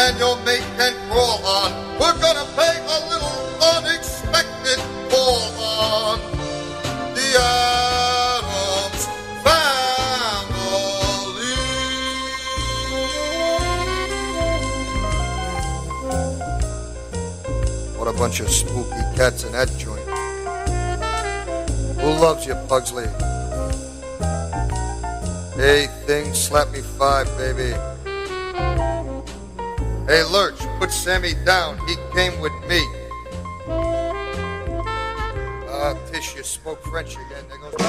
and your mate can crawl on. We're gonna pay a little unexpected call on the Addams Family. What a bunch of spooky cats in that joint. Who loves you, Pugsley? Hey, thing, slap me 5, baby. Hey, Lurch, put Sammy down. He came with me. Tish, you spoke French again. There goes...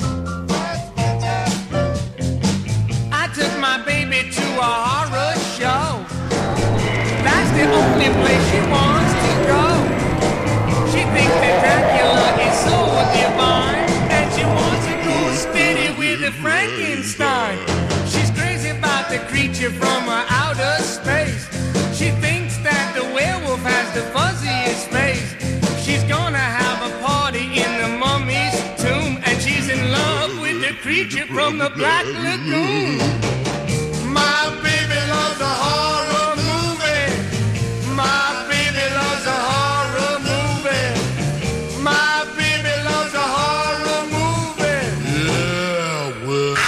I took my baby to a horror show. That's the only place she wants to go. She thinks that Dracula is so divine, and she wants to go steady with the Frankenstein. She's crazy about the creature from outer space. She thinks that the werewolf has the fuzziest face. She's gonna have a party in the mummy's tomb, and she's in love with the creature from the Black Lagoon. My baby loves a horror movie. My baby loves a horror movie. My baby loves a horror movie. Yeah, well.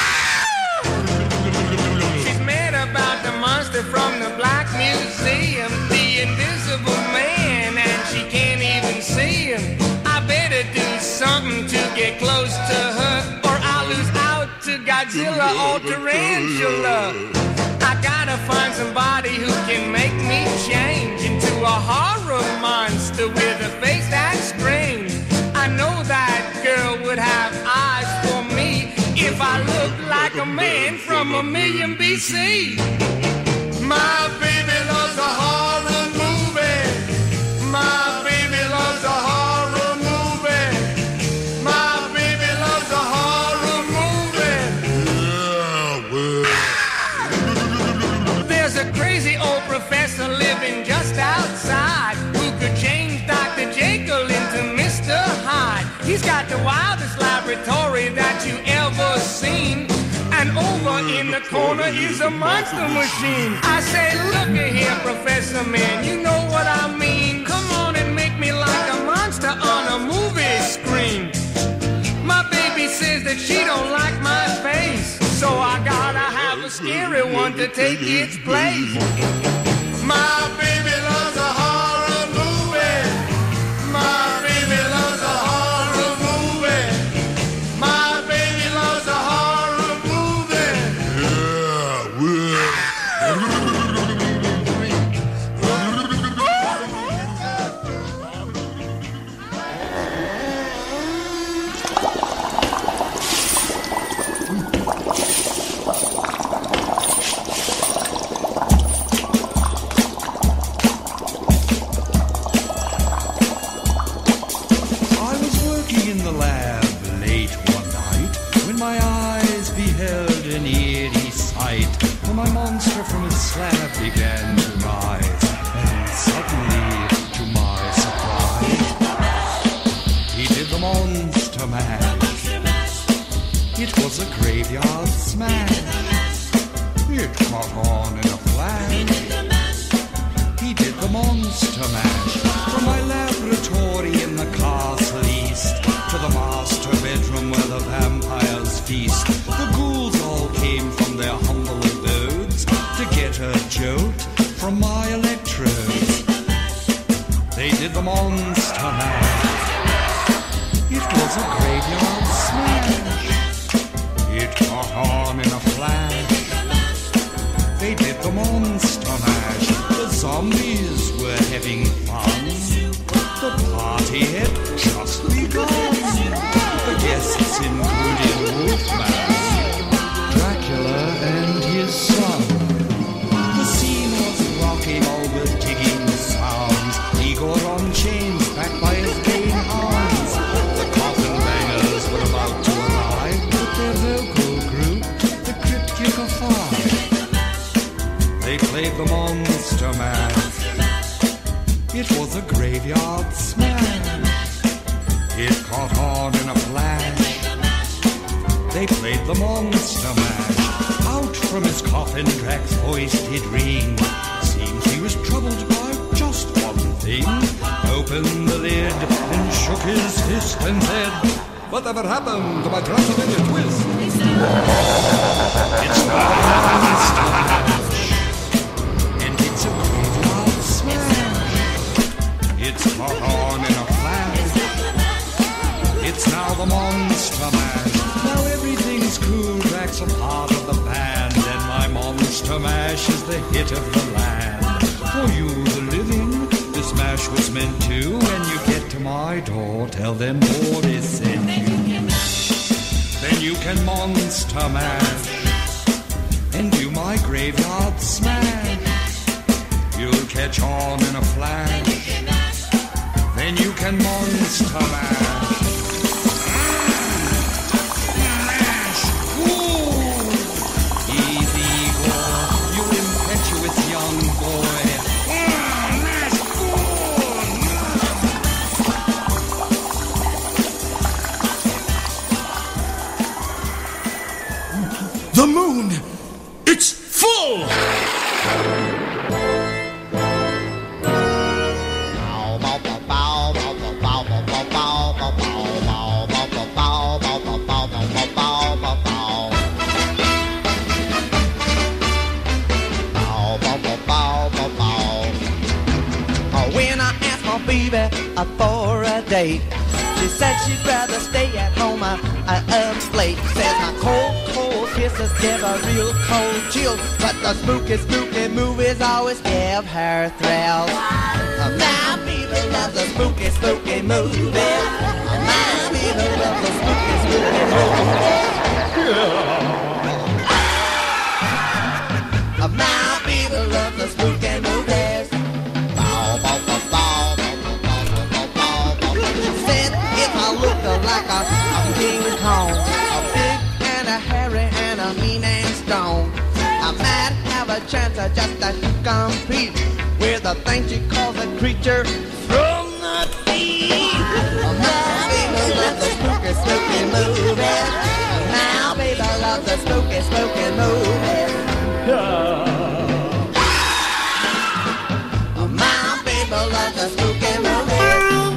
She's mad about the monster from the Black Museum, the invisible man, and she can't even see him. I better do something to get close to her, or I'll lose out to Godzilla or Tarantula. I gotta find somebody who can make me change into a horror monster with a face that's strange. I know that girl would have eyes for me if I looked like a man from 1,000,000 BC. My baby loves a horror movie. My baby loves a horror movie. My baby loves a horror movie. Yeah, well. There's a crazy old professor living just outside who could change Dr. Jekyll into Mr. Hyde. He's got the wildest laboratory that you ever seen. And over in the corner is a monster machine. I say, look here, Professor Man, you know what I mean. Come on and make me like a monster on a movie screen. My baby says that she don't like my face, so I gotta have a scary one to take its place. My baby loves a horror movie. My baby loves a horror movie. My baby loves a horror movie. Yeah, well. My monster from his slab began to rise, and suddenly, to my surprise, he did the monster mash. It was a graveyard smash. It caught on in a flash. He did the monster mash. From my laboratory in the castle east to the master bedroom where the vampires feast, the ghouls all came from their humble abodes to get a jolt from my electrodes. They did the monster mash. It was a graveyard smash. It caught on in a flash. They did the monster mash. The zombies were having fun. The party had just begun. The guests included Wolfman, Dracula, and his son. The scene was rocking, all with digging sounds. Igor on chains, backed by his gay hounds. The coffin bangers were about to arrive with their vocal group, the Cryptic Five. They played the monster mash. It was a graveyard smash. It caught on in a flash. They played the monster mash. Out from his coffin, Drac's voice did ring. Seems he was troubled by just one thing. Opened the lid and shook his fist and said, "Whatever happened to my Transylvania twist?" It's not a monster mash, and it's a graveyard smash. It's caught on in a flash. It's now the monster mash. Now everything's cool, Drax a part of the band, and my monster mash is the hit of the land. For you, the living, this mash was meant to. When you get to my door, tell them Boris sent you. Then you can monster mash and do my graveyard smash. You'll catch on in a flash. Then you can monster mash. Mash! Ooh! Easy go, you impetuous young boy. Mash! The moon! It's full! When I asked my baby for a date, she said she'd rather stay at home up late. Says my cold kisses give a real cold chill, but the spooky movies always give her thrills. My baby loves the spooky movies. My baby loves the spooky movies. My baby loves the spooky movies. Said if I looked like a King Kong, a big and a hairy and a mean and strong, I might have a chance of just to compete with a thing she calls a creature from the deep. My baby loves the spooky movies. My baby loves the spooky movies. My baby loves the spooky movies.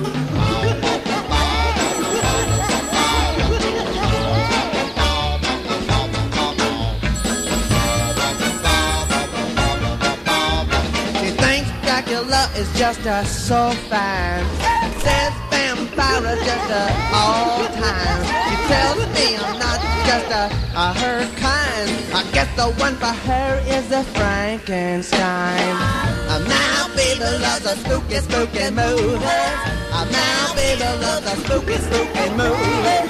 Dracula is just so fine. Says vampire just all time. She tells me I'm not just her kind. I guess the one for her is a Frankenstein. My baby loves a spooky movie. My baby loves a spooky movie.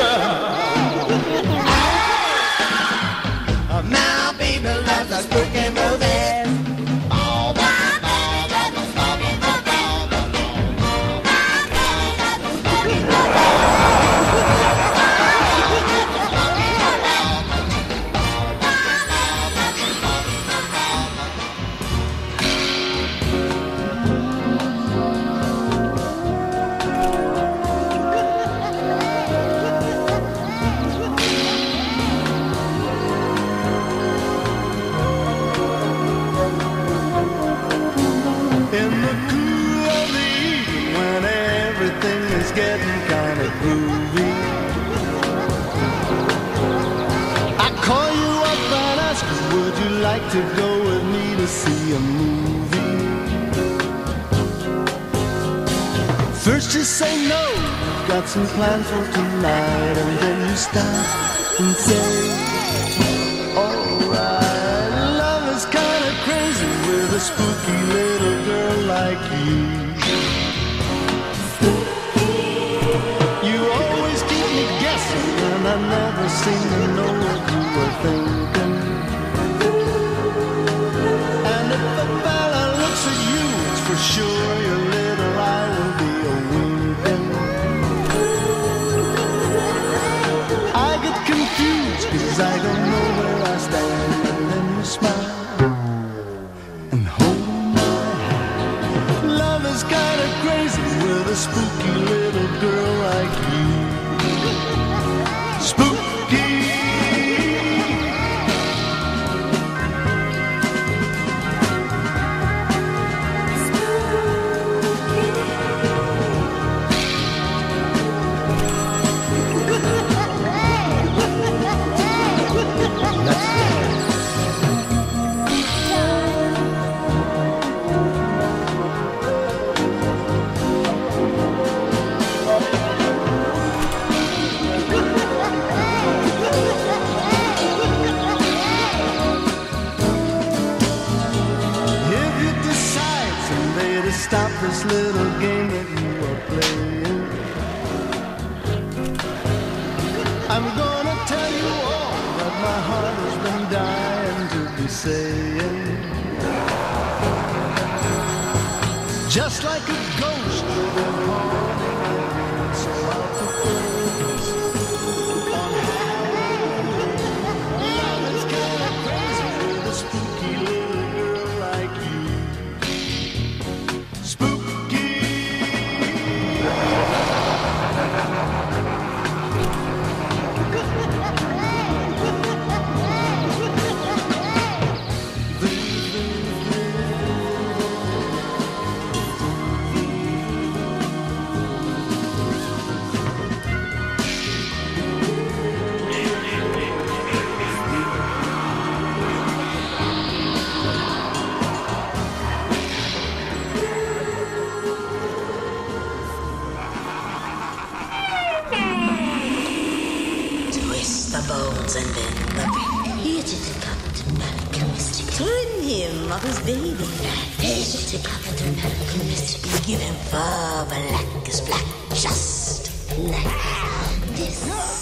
My baby loves a spooky movie. Getting kind of groovy. I call you up and ask you, would you like to go with me to see a movie? First you say no, got some plans for tonight, and then you stop and say, alright. Love is kind of crazy with a spooky little girl like you. And I never seem to know what you were thinking. And if a fella looks at you, it's for sure your little eye will be a-winking. I get confused 'cause I don't know where I stand. And then you smile and hold my hand. Love is kind of crazy with a spooky little girl like you. Spooky I'm gonna tell you all that my heart has been dying to be saying. Just like a ghost with a haunting, so I'll propose on Halloween. Love is kinda crazy with a spooky little girl like you. Spooky. Bones and then the here to the Captain American Mystic. Turn him of his baby. Here to the Captain American Mystic. Give him fur black as black, just like this.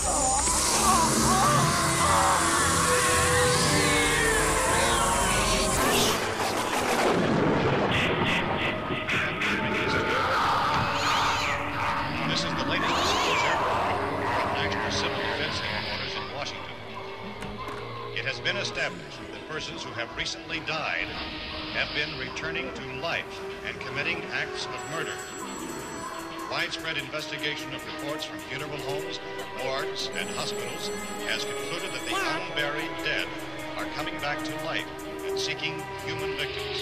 This is the latest disclosure from National Civil Defense Headquarters in Washington. It has been established that persons who have recently died have been returning to life and committing acts of murder. Widespread investigation of reports from funeral homes, morgues, and hospitals has concluded that the unburied dead are coming back to life and seeking human victims.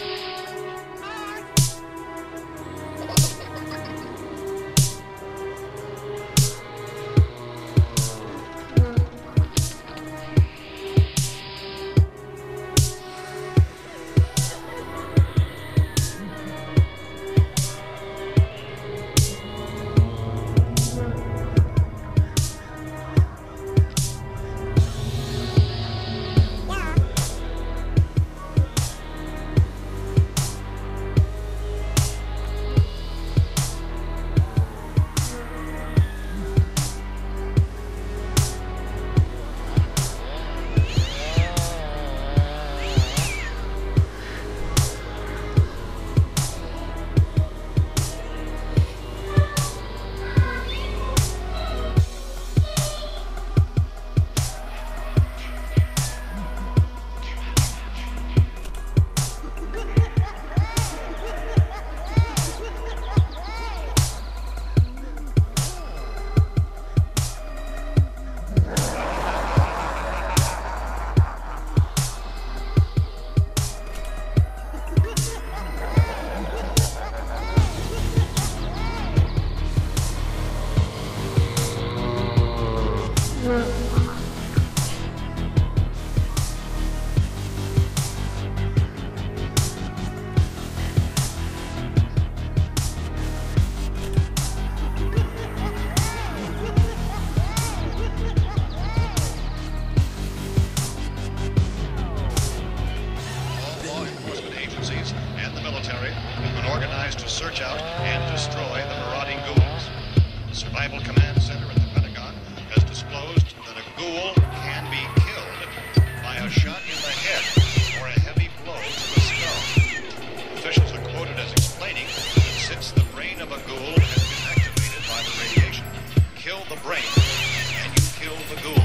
Search out and destroy the marauding ghouls. The Survival Command Center at the Pentagon has disclosed that a ghoul can be killed by a shot in the head or a heavy blow to the skull. Officials are quoted as explaining that since the brain of a ghoul has been activated by the radiation, kill the brain and you kill the ghoul.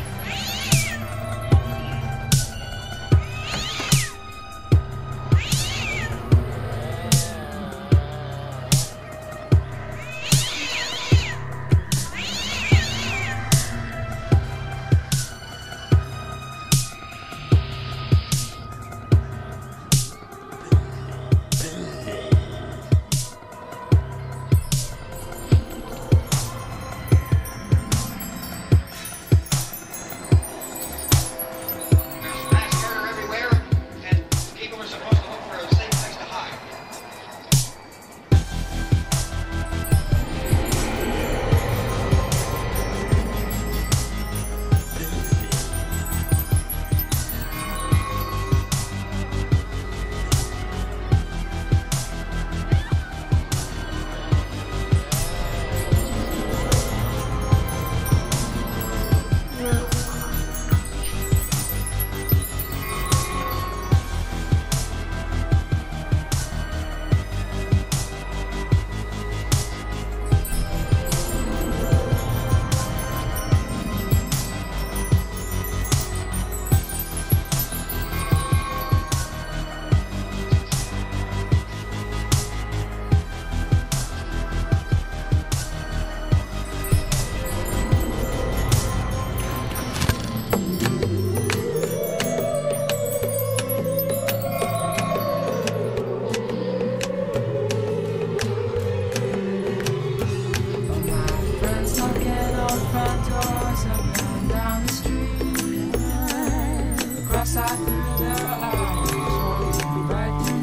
outside through their eyes, walking right through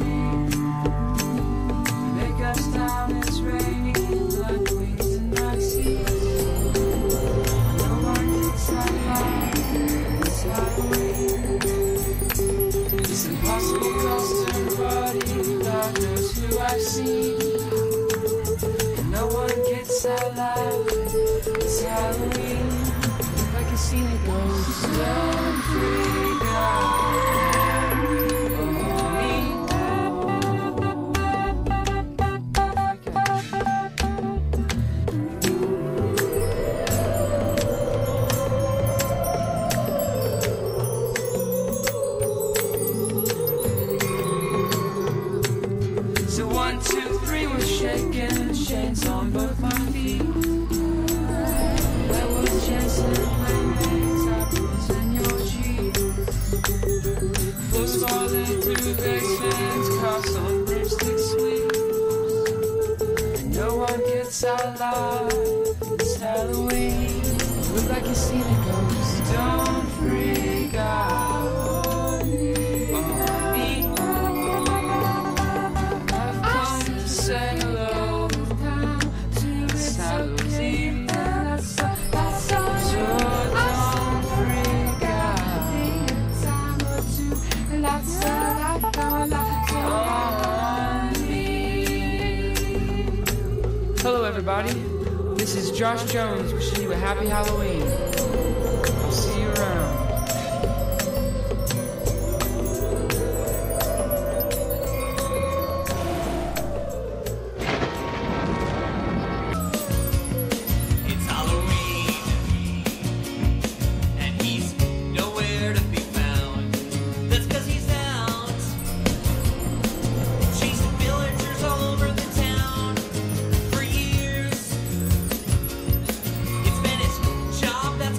me. Make us down, it's raining, blood wings in my seas. No one gets alive, it's Halloween. It's impossible cause to body, God knows who I've seen. And no one gets alive, it's Halloween. If I can see the ghosts, don't freak out on me. So 1, 2, 3, we're shaking, chains on both my feet. There was Jensen, playmates, apples in your Jeep. Floors falling through basements, cars on broomstick sweep. And no one gets out alive, it's Halloween. Look like you've seen a ghost, don't freak out on me. I've come to say hello, it's Halloween. Hello everybody, this is Josh Jones wishing you a happy Halloween. I'll see you around. It's Halloween, and he's nowhere to be found. That's 'cause he's out, chasing villagers all over the town for years. It's been his job that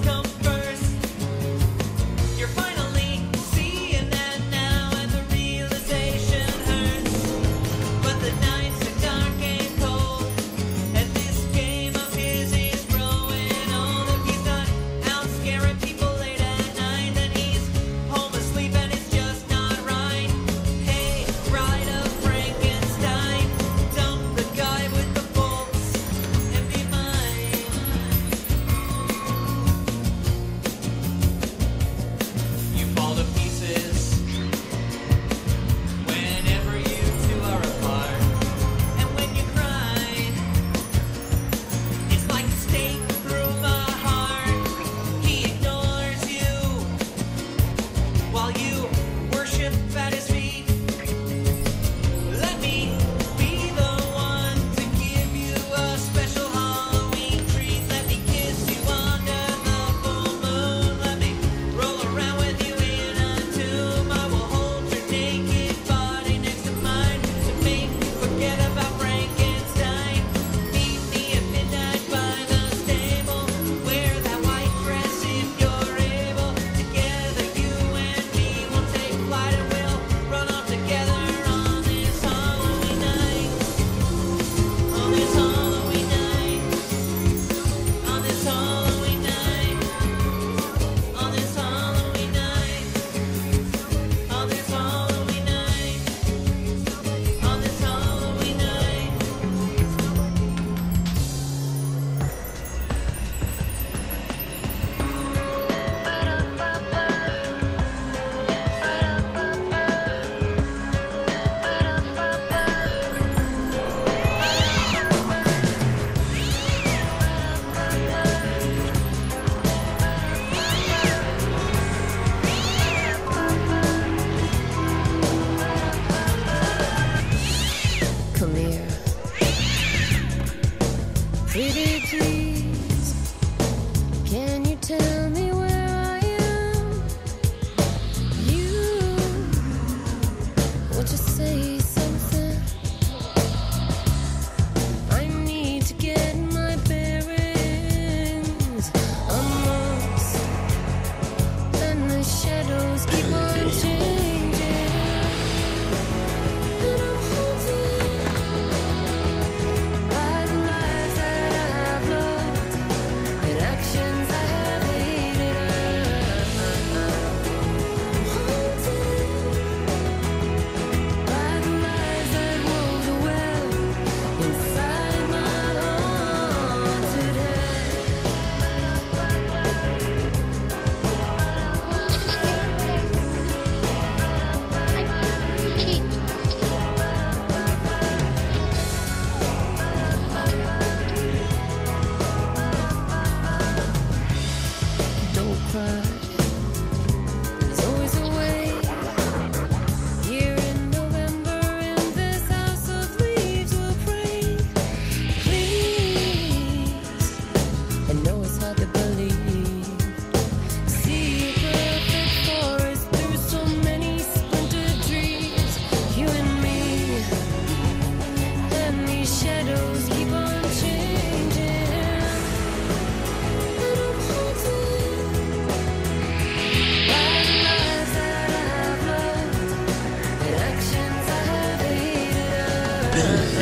cry. There's always a way. Here in November, in this house of leaves, we'll pray. Please, I know it's hard to believe. See a perfect forest through so many splintered trees. You and me, and these shadows keep on changing. But I'm haunted by the lives that I have loved, the actions I have hated.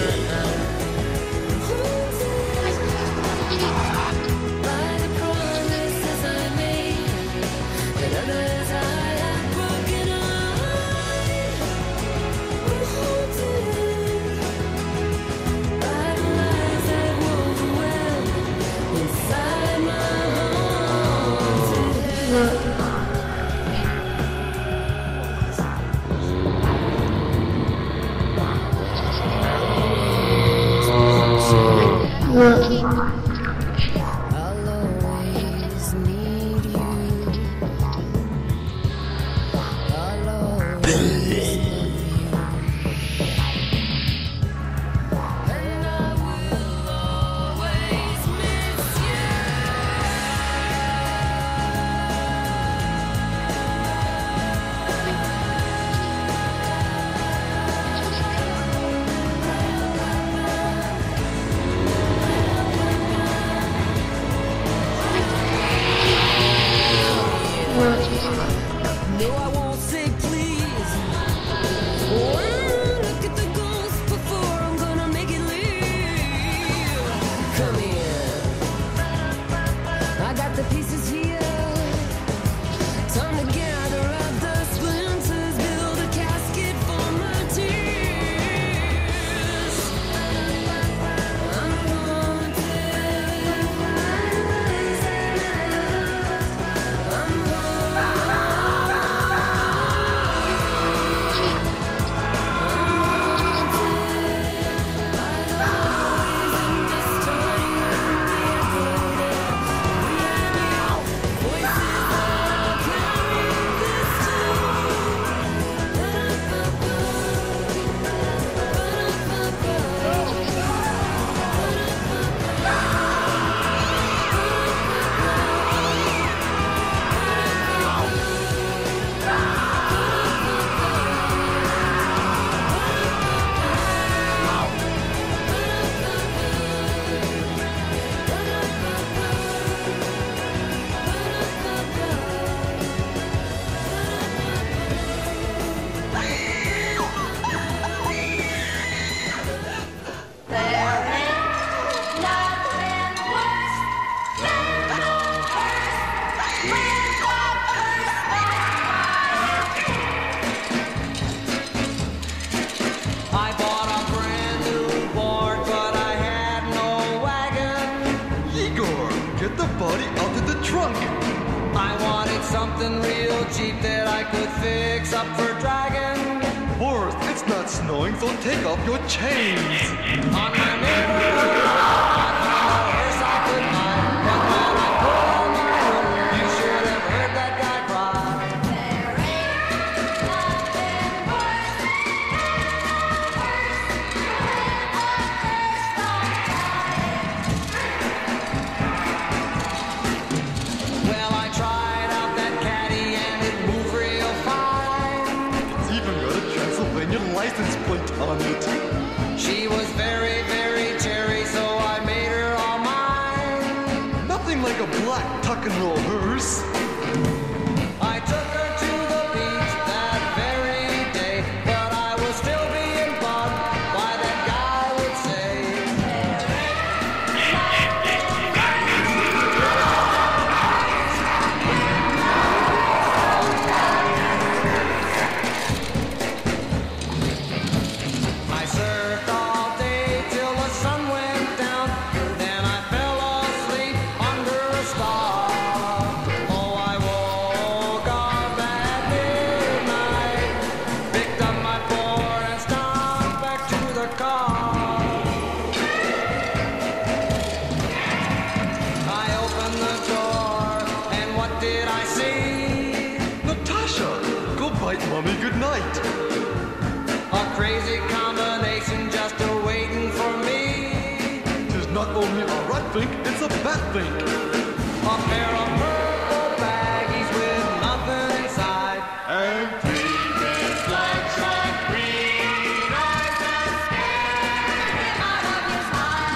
Haunted by the promises I made, and others I have broken. I'm haunted by the lies that wove well inside my haunted head. I'll always need you. I'll always love you. And I will always miss you. No, I won't say please. Oh, look at the ghost before I'm gonna make it leave. Come here. I got the pieces here. Time to gather up the splinters, build a casket for my tears. I'm haunted. I'm I bought a brand new board, but I had no wagon. Igor, get the body out of the trunk. I wanted something real cheap that I could fix up for Dragon. Boris, it's not snowing, so take off your chains. On my mirror, I found a horse I could buy. But when I put on my hood, you should have heard that guy cry. There ain't nothing worse Well, I tried out that caddy and it moved real fine. It's even got a Transylvania license plate on it. She was very, very cherry, so I made her all mine. Nothing like a black tuck and roll hearse. I took her to the beach that very day, but I was still being bugged by that guy would say. I surfed all day till the sun went down, then I fell asleep under a star. Oh, I woke I see. Natasha, go bite Mommy good night. A crazy combination just a-waiting for me. Tis not only a rat think, it's a bat think. A pair of purple baggies with nothing inside. And three red bloodshot green eyes that stare out of his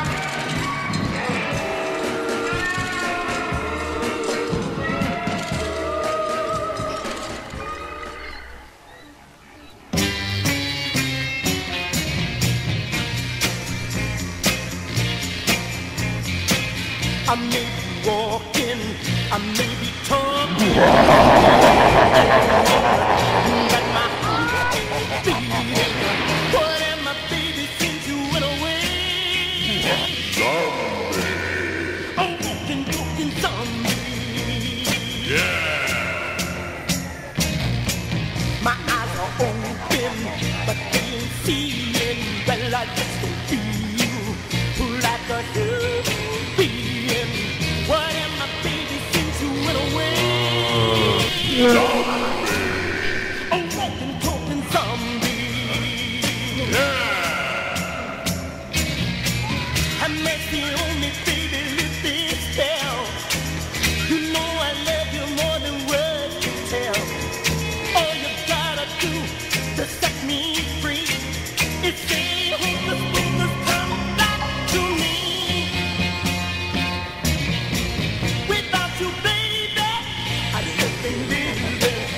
I may be walking, I may be talking, but my heart ain't beating. What am I, baby, since you went away? Zombie. A walking, talking zombie. Yeah. My eyes are open, but they ain't seeing. Well, I just don't feel like a human being. What am I, baby, since you went away? Zombie. A walking, talking zombie. Yeah. Have mercy on me, baby, lift this spell. You know I love you more than words can tell. All you gotta do to set me free is say, hocus pocus, come back to me. Without you, baby, I just can't live.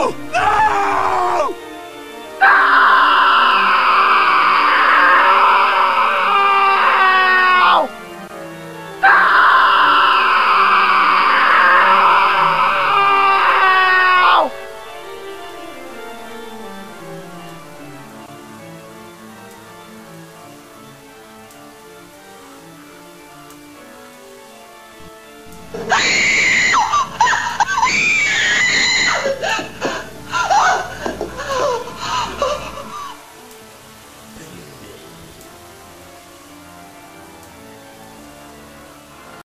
No! No!